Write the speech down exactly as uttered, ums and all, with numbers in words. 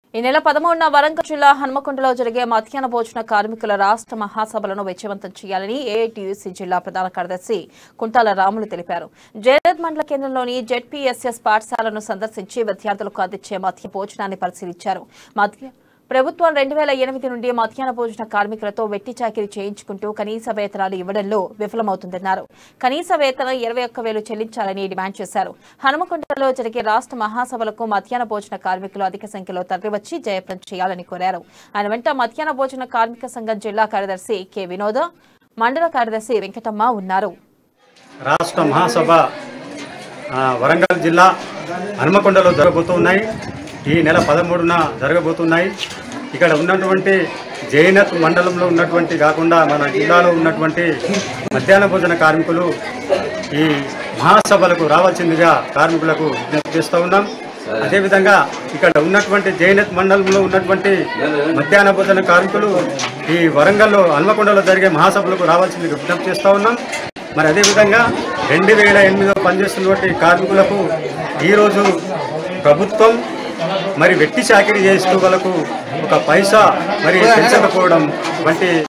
ఈ నెల పదమూడున వరంగల్ జిల్లా హన్మకొండలో జరిగే మధ్యాహ్న భోజన కార్మికుల రాష్ట్ర మహాసభలను విజయవంతం చేయాలని ఏఐటీయూసీ జిల్లా ప్రధాన కార్యదర్శి కుంటాల రాములు తెలిపారు. జయరథ్ మండల కేంద్రంలోని జెడ్పీఎస్ఎస్ పాఠశాలను సందర్శించి విద్యార్థులకు అందించే మధ్య భోజనాన్ని పరిశీలించారు. మధ్య ప్రభుత్వం రెండు వేల ఎనిమిది నుండి మధ్యాహ్న భోజన కార్మికులతో వెట్టి చాకిరీ చేయించుకుంటూ కనీస వేతనాలు ఇవ్వడంలో విఫలమవుతుందన్నారు. కనీస వేతనం ఇరవై ఒక్క వేలు చెల్లించాలని డిమాండ్ చేశారు. హనుమకొండలో జరిగే రాష్ట్ర మహాసభలకు మధ్యాహ్న భోజన కార్మికులు అధిక సంఖ్యలో తరలివచ్చి జయప్రదం చేయాలని కోరారు. ఆయన వెంట మధ్యాహ్న భోజన కార్మిక సంఘం జిల్లా కార్యదర్శి కె వినోద, మండల కార్యదర్శి వెంకటమ్మ ఉన్నారు. రాష్ట్ర మహాసభ వరంగల్ జిల్లా హనుమకొండలో జరగబోతున్నాయి. ఈ నెల పదమూడున జరగబోతున్నాయి. ఇక్కడ ఉన్నటువంటి జయరథ్ మండలంలో ఉన్నటువంటి కాకుండా మన జిల్లాలో ఉన్నటువంటి మధ్యాహ్న భోజన కార్మికులు ఈ మహాసభలకు రావాల్సిందిగా కార్మికులకు విజ్ఞప్తి చేస్తూ ఉన్నాం. అదేవిధంగా ఇక్కడ ఉన్నటువంటి జయరథ్ మండలంలో ఉన్నటువంటి మధ్యాహ్న భోజన కార్మికులు ఈ వరంగల్లో హనుమకొండలో జరిగే మహాసభలకు రావాల్సిందిగా విజ్ఞప్తి చేస్తూ ఉన్నాం. మరి అదేవిధంగా రెండు వేల ఎనిమిదిలో పనిచేస్తున్నటువంటి కార్మికులకు ఈరోజు ప్రభుత్వం మరి వెట్టి చాకిరీ చేస్తూ వాళ్ళకు ఒక పైసా మరి పెంచకపోవడం వంటి